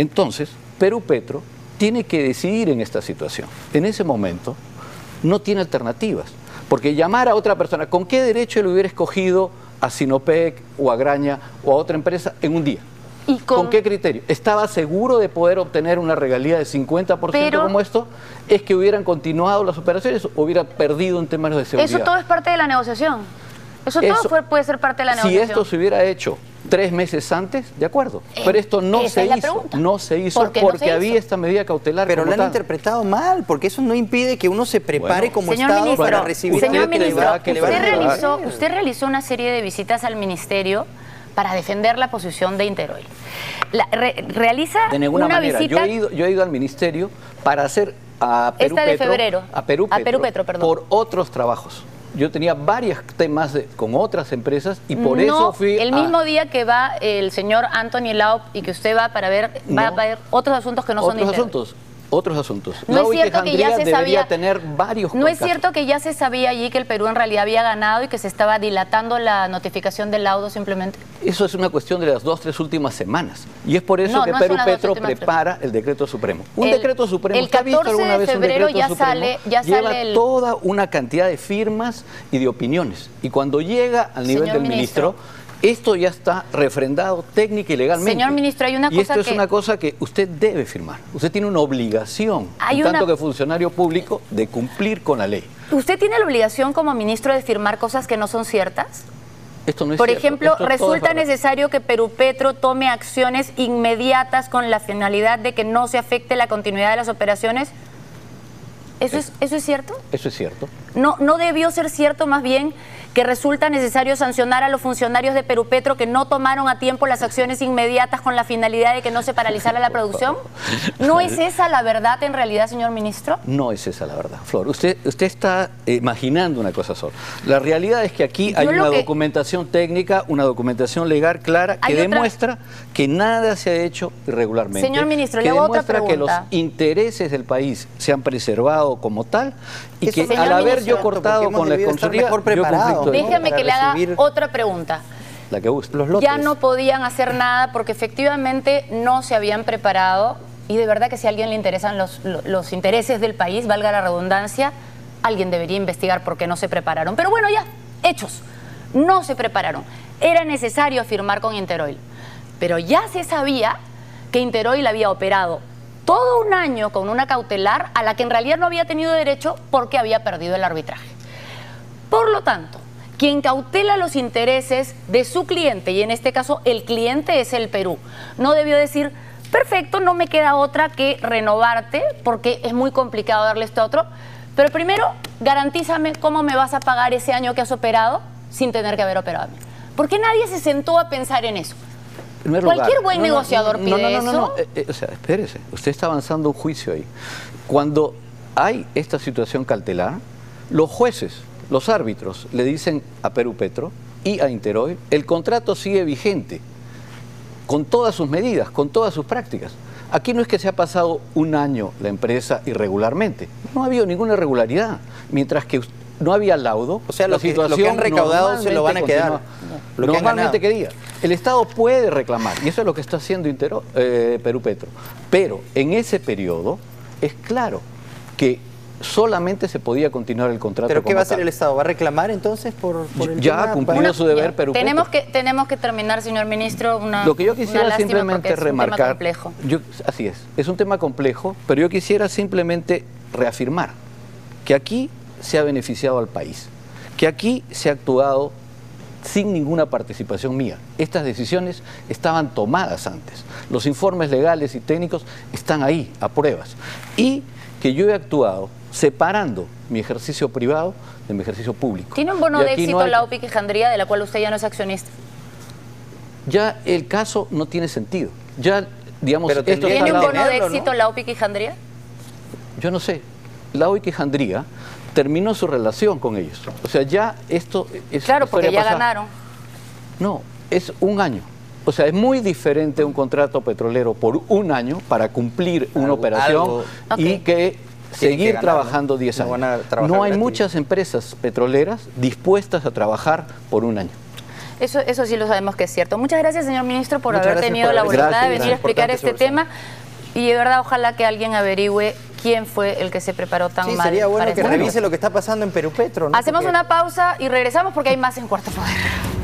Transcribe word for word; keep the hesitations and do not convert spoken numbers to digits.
Entonces, Perú Petro tiene que decidir en esta situación. En ese momento no tiene alternativas, porque llamar a otra persona, ¿con qué derecho le hubiera escogido a Sinopec o a Graña o a otra empresa en un día? ¿Y con... ¿Con qué criterio? ¿Estaba seguro de poder obtener una regalía de cincuenta por ciento Pero... como esto? ¿Es que hubieran continuado las operaciones o hubiera perdido en temas de seguridad? Eso todo es parte de la negociación. Eso, Eso todo fue, puede ser parte de la negociación. Si esto se hubiera hecho tres meses antes, de acuerdo. Eh, Pero esto no esa se es la hizo. pregunta. No se hizo ¿Por qué no porque se había hizo? esta medida cautelar. Pero como lo han tal. interpretado mal, porque eso no impide que uno se prepare Bueno, como señor Estado ministro, para recibir señor a que le ministro, va- que le va a usted llevar. realizó, usted realizó una serie de visitas al ministerio para defender la posición de Interoil. La, re, realiza De ninguna una manera. visita... Yo he, ido, yo he ido al ministerio para hacer a Perú Esta de Petro, febrero. a Perú A Petro, Perú Petro, perdón. por otros trabajos. Yo tenía varios temas de- con otras empresas y por no, eso fui el a- mismo día que va el señor Anthony Laup y que usted va para ver, va a No. ver otros asuntos que no son de otros Interoil. asuntos. Otros asuntos. No La es cierto que ya Oikejandría se debería sabía... tener varios No es contactos. cierto que ya se sabía allí que el Perú en realidad había ganado y que se estaba dilatando la notificación del laudo simplemente. Eso es una cuestión de las dos, tres últimas semanas. Y es por eso No, que no Perú son las dos Petro últimas prepara el decreto supremo. Un El- decreto supremo. el ¿Usted ha visto catorce alguna de vez un febrero decreto ya supremo? sale- ya Lleva sale el- toda una cantidad de firmas y de opiniones. Y cuando llega al nivel Señor del ministro, ministro, esto ya está refrendado técnica y legalmente. Señor ministro, hay una y cosa esto es que- una cosa que usted debe firmar. Usted tiene una obligación, Hay en tanto una- que funcionario público, de cumplir con la ley. ¿Usted tiene la obligación como ministro de firmar cosas que no son ciertas? Esto no es Por cierto. ejemplo, Esto todo es resulta verdad. necesario que Perú Petro tome acciones inmediatas con la finalidad de que no se afecte la continuidad de las operaciones. ¿Eso es, ¿eso es cierto? Eso es cierto. ¿No, ¿No debió ser cierto más bien que resulta necesario sancionar a los funcionarios de Perú Petro que no tomaron a tiempo las acciones inmediatas con la finalidad de que no se paralizara la producción? ¿No es esa la verdad en realidad, señor ministro? No es esa la verdad, Flor. Usted, usted está eh, imaginando una cosa sola. La realidad es que aquí hay Yo lo una que- documentación técnica, una documentación legal clara que Hay otra- demuestra que nada se ha hecho irregularmente. Señor ministro, que le hago otra demuestra que los pregunta. intereses del país se han preservado como tal y Eso que no es al Señor haber ministro, yo cortado porque hemos con la debido estar Consultoría, mejor yo preparados, conflicto de ¿no? interés. Déjeme para que le haga recibir- otra pregunta. La que guste. Los lotes. Ya no podían hacer nada porque efectivamente no se habían preparado y de verdad que si a alguien le interesan los, lo- los intereses del país, valga la redundancia, alguien debería investigar por qué no se prepararon. Pero bueno, ya, hechos. No se prepararon. Era necesario firmar con Interoil. Pero ya se sabía que Interoil había operado todo un año con una cautelar a la que en realidad no había tenido derecho porque había perdido el arbitraje. Por lo tanto, quien cautela los intereses de su cliente, y en este caso el cliente es el Perú, no debió decir, perfecto, no me queda otra que renovarte, porque es muy complicado darle esto a otro, pero primero garantízame cómo me vas a pagar ese año que has operado sin tener que haber operado a mí. ¿Por qué nadie se sentó a pensar en eso? En primer Cualquier lugar, buen no, no, negociador no, pide no, no, no, eso. no, eh, eh, o sea, espérese, usted está avanzando un juicio ahí. Cuando hay esta situación cautelar, los jueces, los árbitros, le dicen a Perú Petro y a Interoil, el contrato sigue vigente, con todas sus medidas, con todas sus prácticas. Aquí no es que se ha pasado un año la empresa irregularmente, no ha habido ninguna irregularidad, mientras que us- no había laudo. O sea, la lo que- lo que situación han recaudado se lo van a normalmente quedar. continúa. Lo que han Normalmente ganado. quería. El Estado puede reclamar, y eso es lo que está haciendo Intero- eh, Perú Petro. Pero en ese periodo es claro que solamente se podía continuar el contrato. ¿Pero qué como va a hacer tal. el Estado? ¿Va a reclamar entonces por, por el Ya tema? ha cumplido Para- su deber Ya, Perú tenemos Petro. que tenemos que terminar, señor ministro, una Lo que yo una quisiera lástima simplemente porque es un tema remarcar, complejo. yo- así es, es un tema complejo, pero yo quisiera simplemente reafirmar que aquí se ha beneficiado al país, que aquí se ha actuado sin ninguna participación mía. Estas decisiones estaban tomadas antes. Los informes legales y técnicos están ahí, a pruebas. Y que yo he actuado separando mi ejercicio privado de mi ejercicio público. ¿Tiene un bono Y de aquí no éxito hay- la O P I Quijandría, de la cual usted ya no es accionista? Ya el caso no tiene sentido. Ya, digamos, Pero esto tendría está ¿Tiene al un lado. bono de tenerlo, ¿no? éxito la O P I Quijandría? Yo no sé. La Oikejandría terminó su relación con ellos. O sea, ya esto es Claro, porque historia ya pasada. ganaron. No, es un año. O sea, es muy diferente un contrato petrolero por un año para cumplir una Algo- operación algo y Ok. que seguir ganar, trabajando ¿no? diez No años. van a trabajar No hay gratis. muchas empresas petroleras dispuestas a trabajar por un año. Eso, eso sí lo sabemos que es cierto. Muchas gracias, señor ministro, por Muchas haber gracias tenido por la haber voluntad gracias, de venir a explicar importante este tema. solución. Y de verdad, ojalá que alguien averigüe quién fue el que se preparó tan Sí, mal. sería bueno para que este revise momento. lo que está pasando en Perú Petro, ¿no? Hacemos Porque- una pausa y regresamos porque hay más en Cuarto Poder.